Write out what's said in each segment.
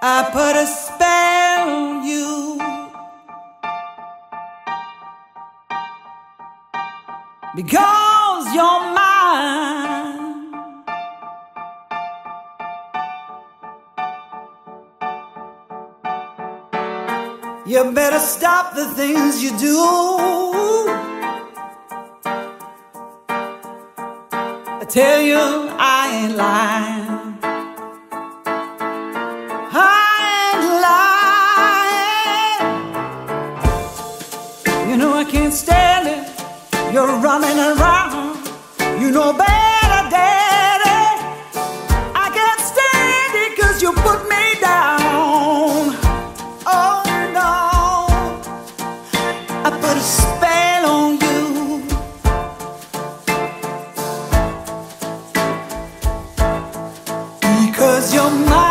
I put a spell on you because you're mine. You better stop the things you do. I tell you I ain't lying. I can't stand it. You're running around. You know better, Daddy. I can't stand it 'cause you put me down. Oh no, I put a spell on you because you're mine.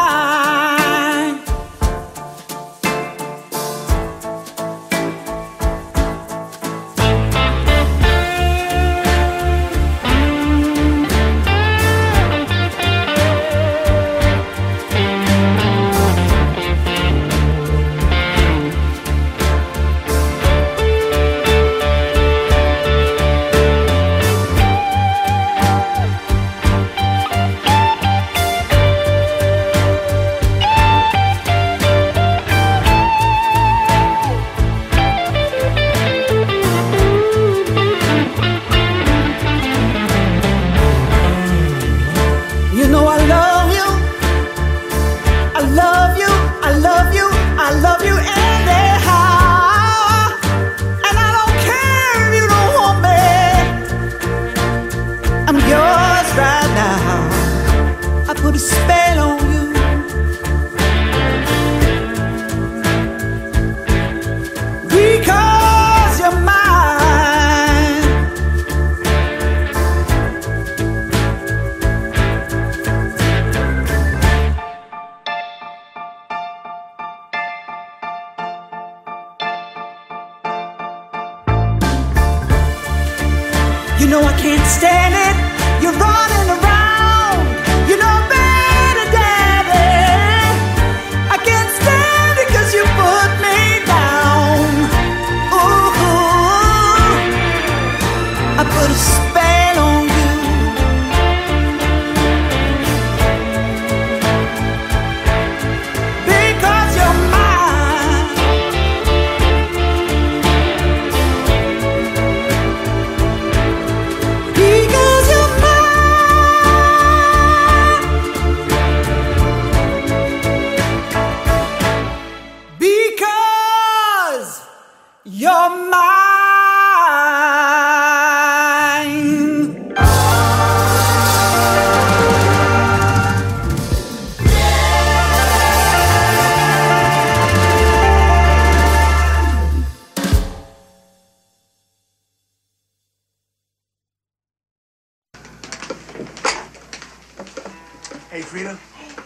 Put a spell on you because you're mine. You know I can't stand it. You're running around. You know better, Daddy. I can't stand it 'cause you put me down. Ooh, I put a spell on you because you're mine. Because you're you're mine. Hey, Frida.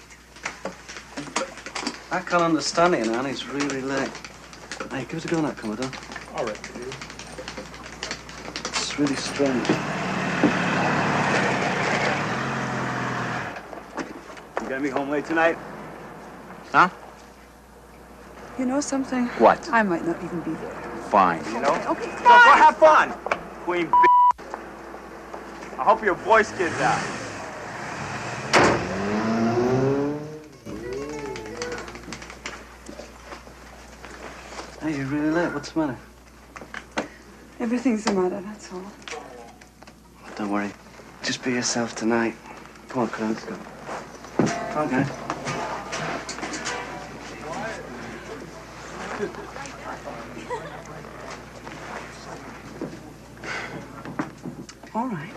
I can't understand it, man. It's really late. Hey, give it a go now, Commodore. All right, dude. It's really strange. You gonna be home late tonight? Huh? You know something? What? I might not even be there. Fine. You know? Okay, So go have fun, Queen B. I hope your voice gets out. Hey, you're really late. What's the matter? Everything's the matter, that's all. Don't worry. Just be yourself tonight. Come on, Colonel, let's go. Come on, guys. All right.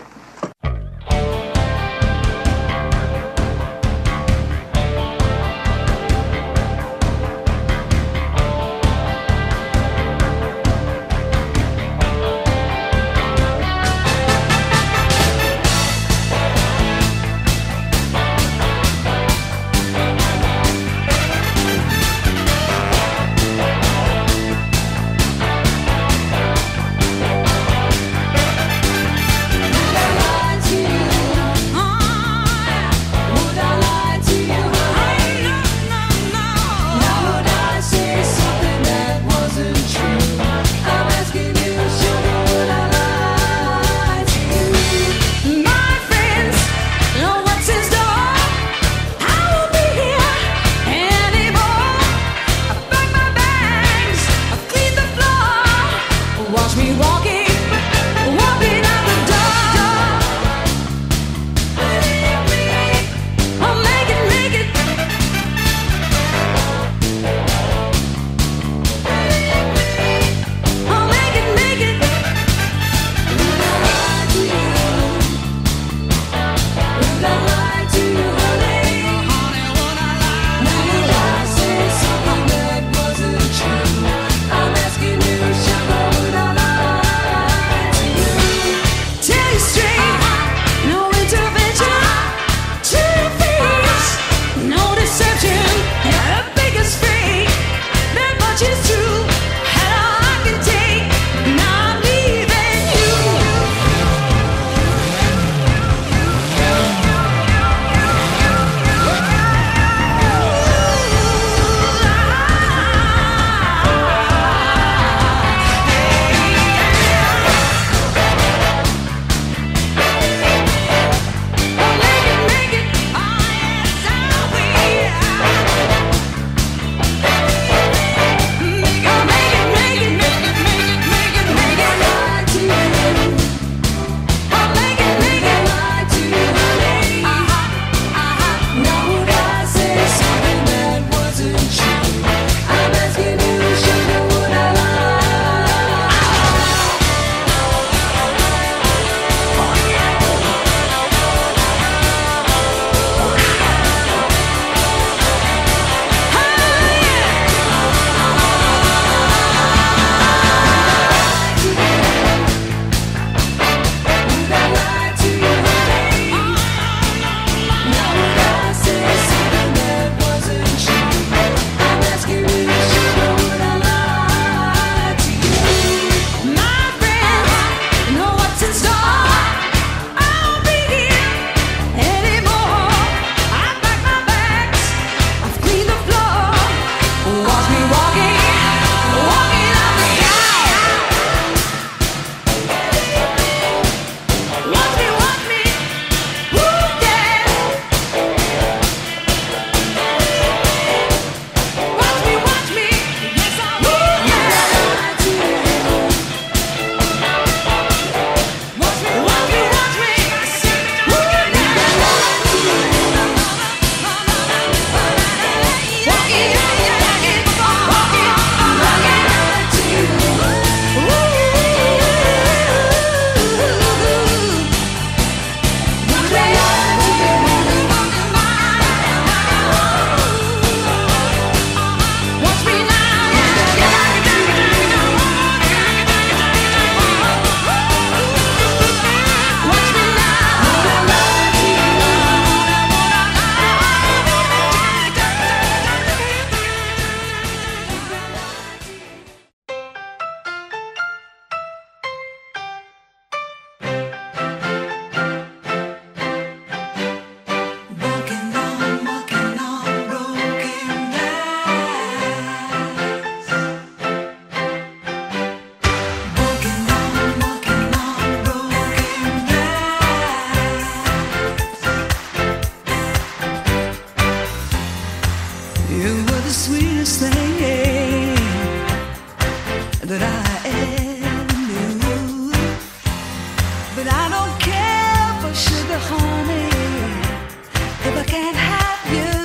You were the sweetest thing that I ever knew. But I don't care for sugar, honey, if I can't have you.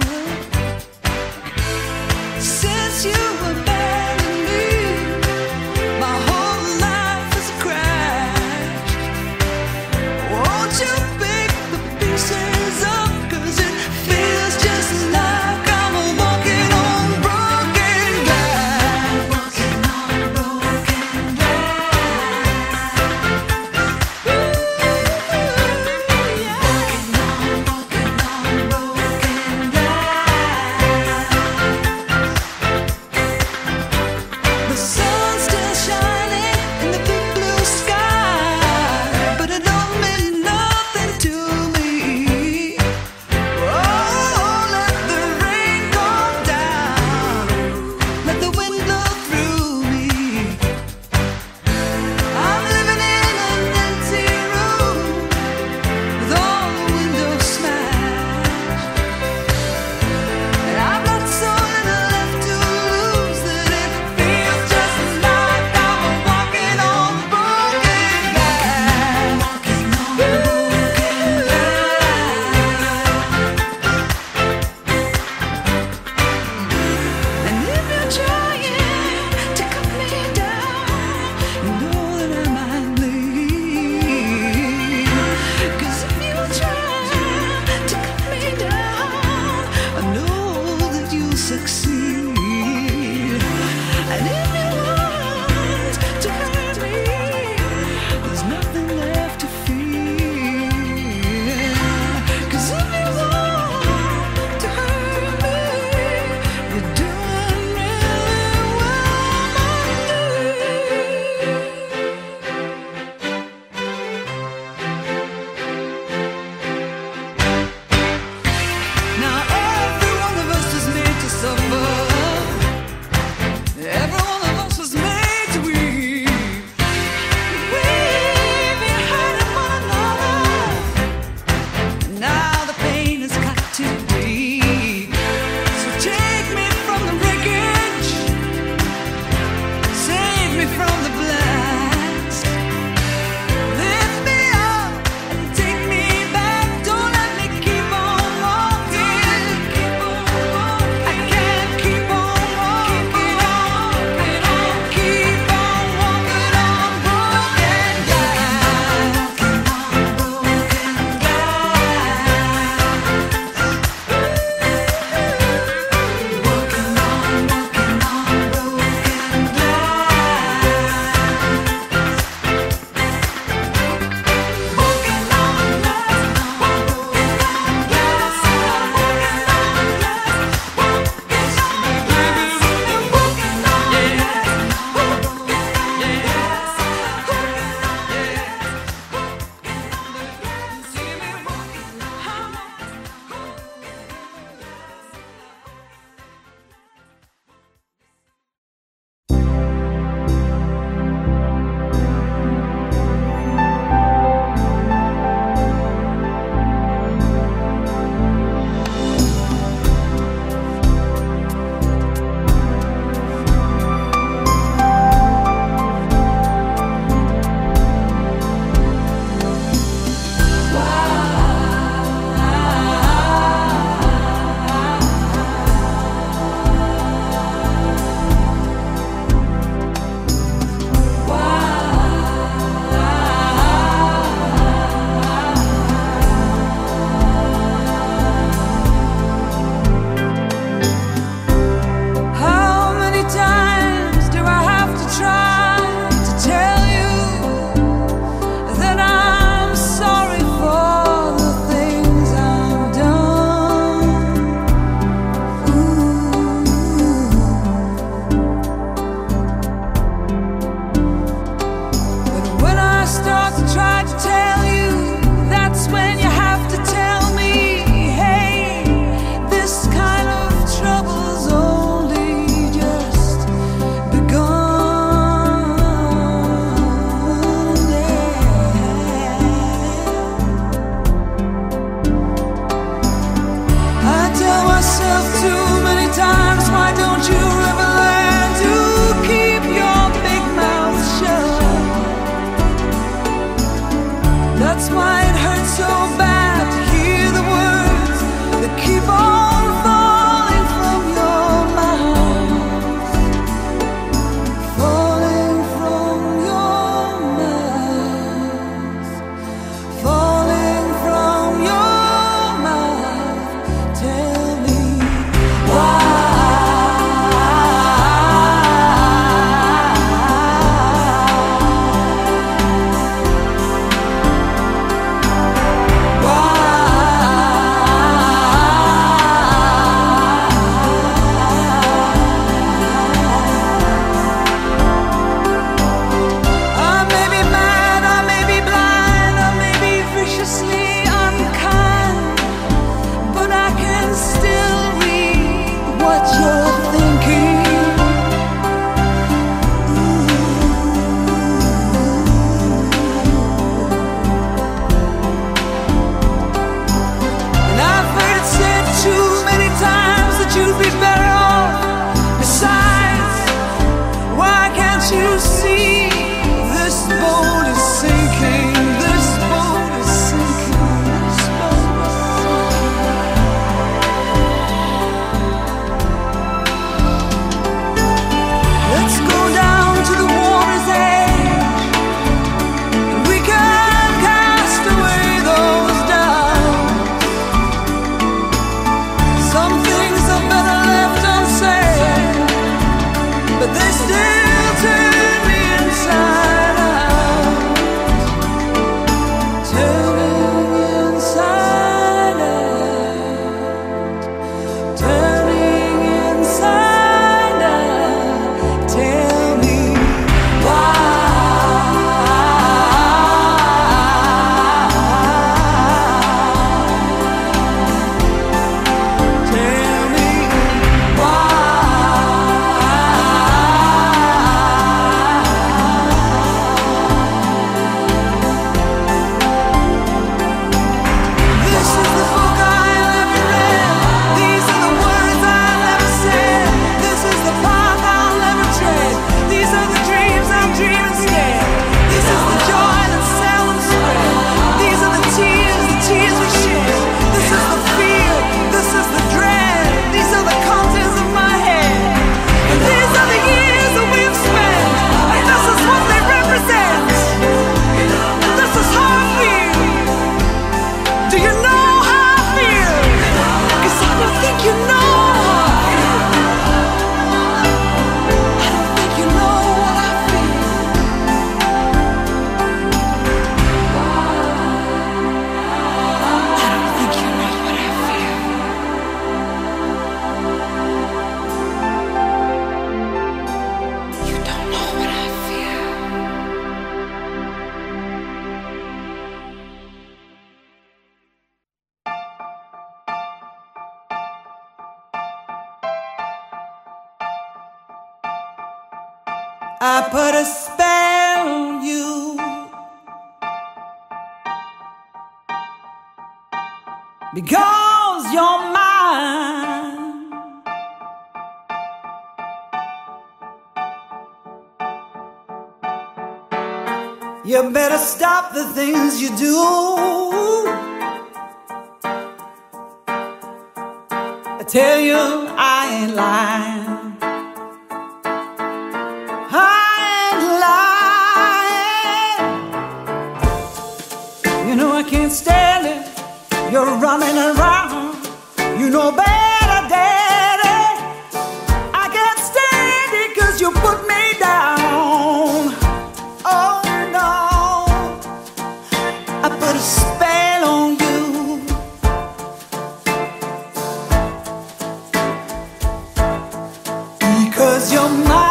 Since you abandoned me, my whole life is a crash. Won't you pick the pieces up, 'cause it feels just like I'm walking on broken glass. Walking on broken glass. Ooh, yeah. Walking on broken glass. The sun's still shining in the big blue sky, but it don't mean nothing to me. Oh, let the rain come down, let the wind blow through me. I'm living in an empty room with all the windows smashed, and I've got so little left to lose that it feels just like I'm walking on broken glass. Walking on broken glass. And if you're trying to cut me down, you know that I might bleed. 'Cause if you try to cut me down, I know that you'll succeed. And if you want to hurt me, there's nothing left to fear. 'Cause if you want to hurt me, you're doing really well, my dear. Now every one of us is made to suffer. I put a spell on you because you're mine. You better stop the things you do. I tell you I ain't lying. You know I can't stand it. You're running around. You know better, Daddy. I can't stand it 'cause you put me down. Oh no, I put a spell on you because you're mine.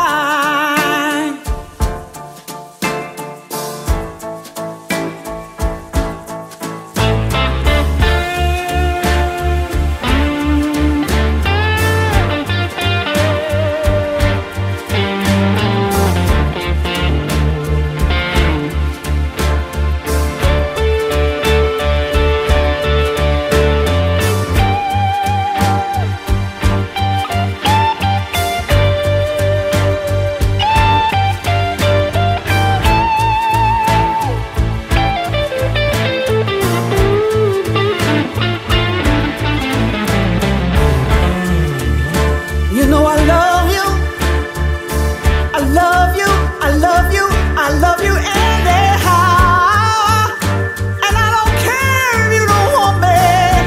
I love you anyhow, and I don't care if you don't want me.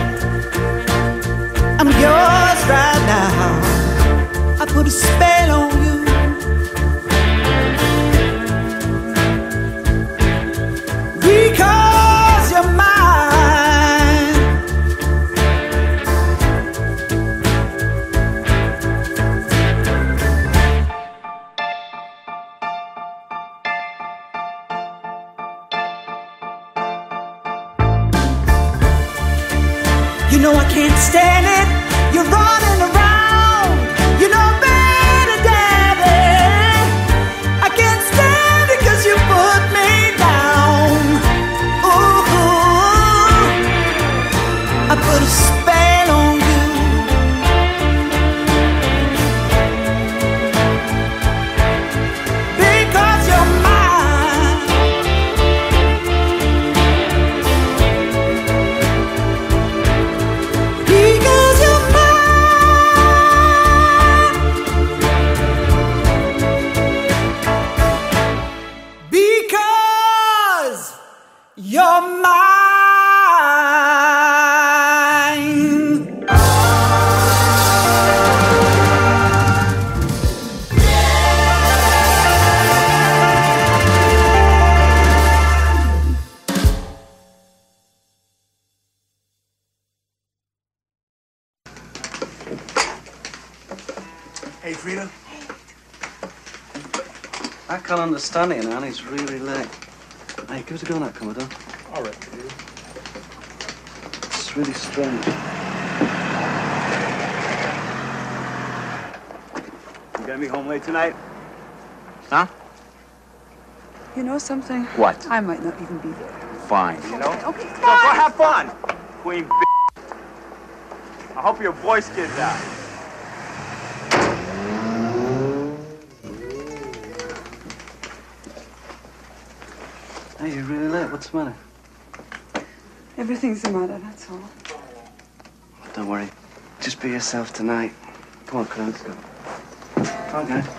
I'm yours right now. I put a spell on you because you're mine. You know I can't stand it. You're running around. You know better, Daddy. I can't stand it 'cause you put me down. Ooh, I put a spell on you because you're mine. Because you're mine. Because you're mine. Hey, Frida. I can't understand it, and it's really late. Hey, give us a go on that, Commodore. All right, dude. It's really strange. You gonna be home late tonight? Huh? You know something? What? I might not even be there. Fine. You know? Okay, So go have fun, Queen B. I hope your voice gets out. Hey, you're really late. What's the matter? Everything's the matter, that's all. Don't worry. Just be yourself tonight. Come on, Colonel, let's go. Come on, guys.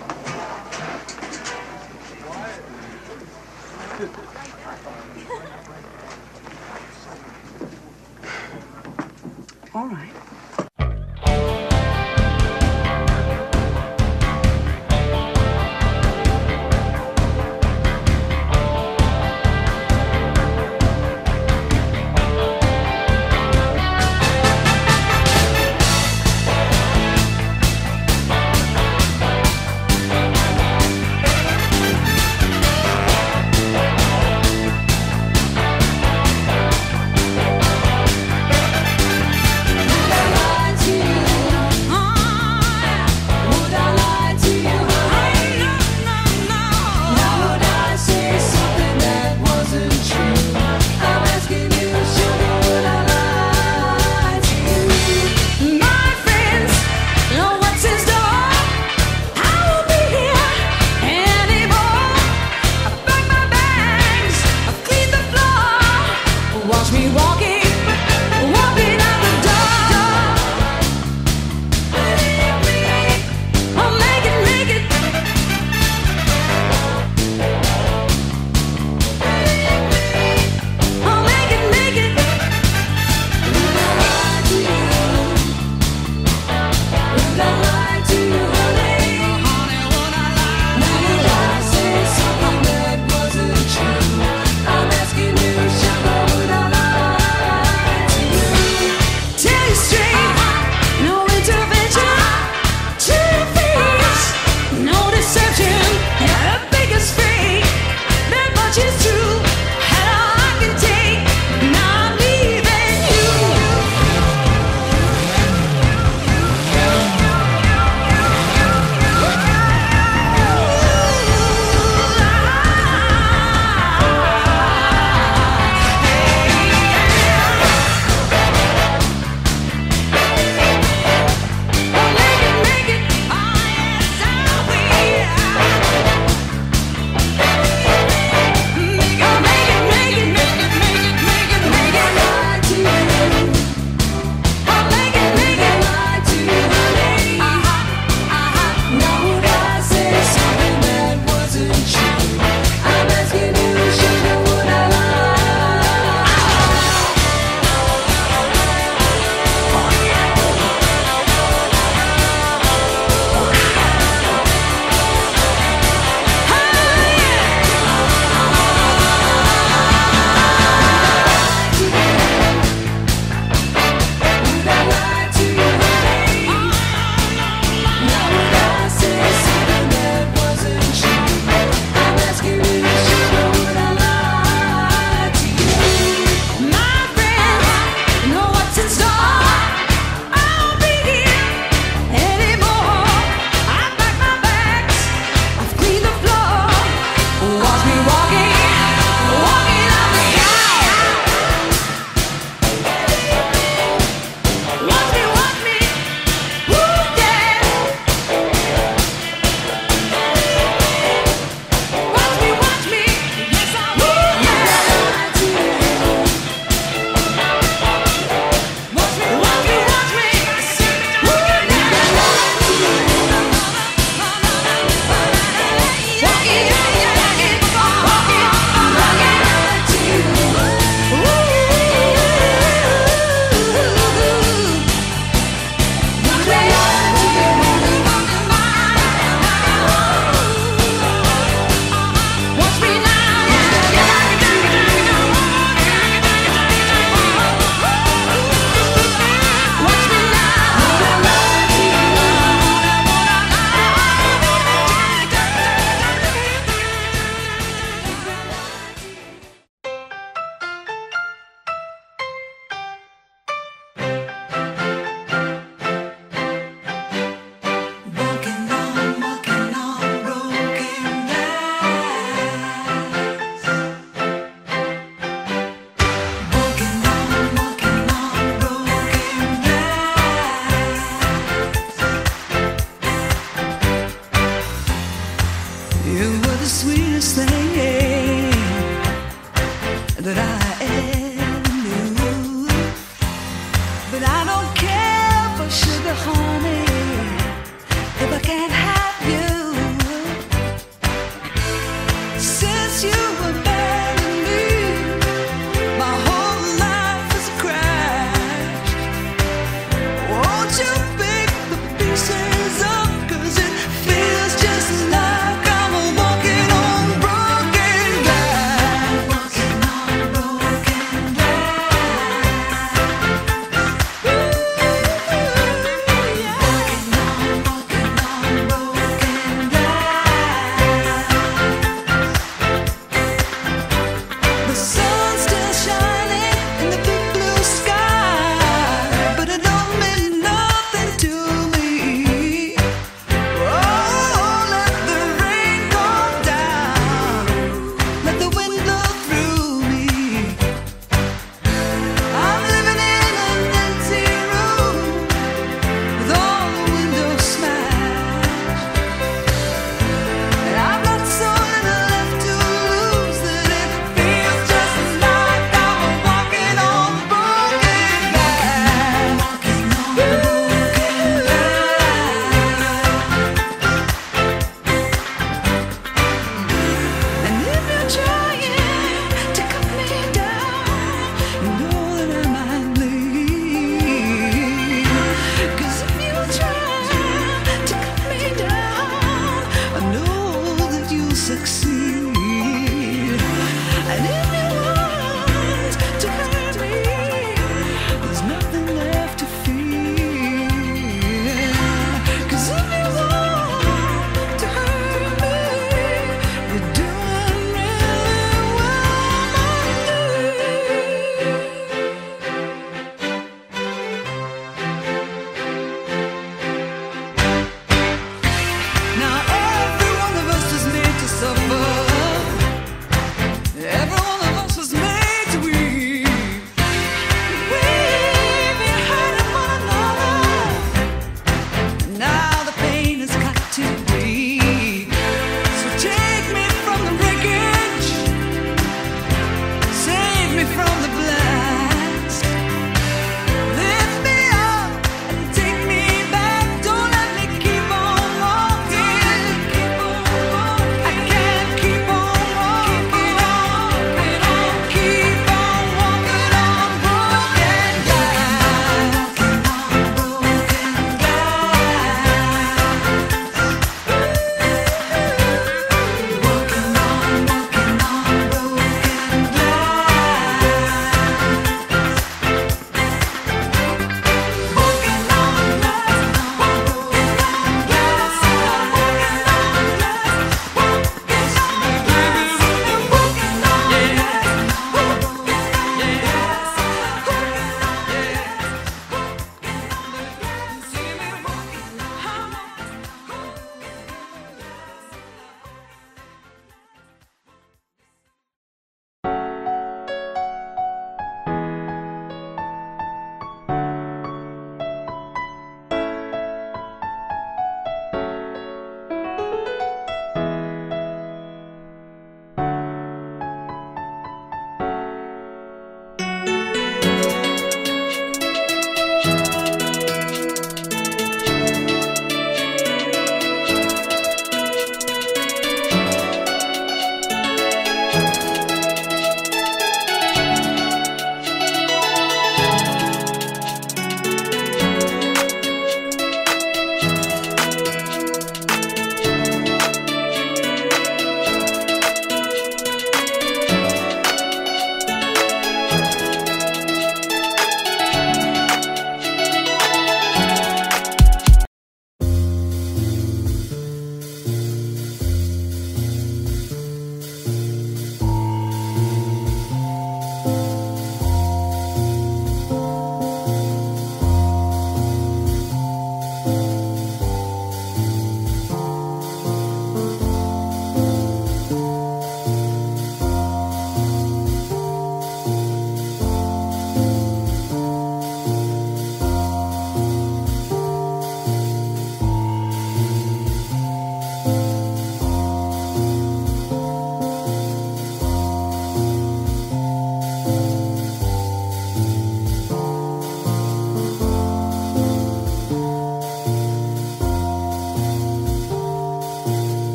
All right.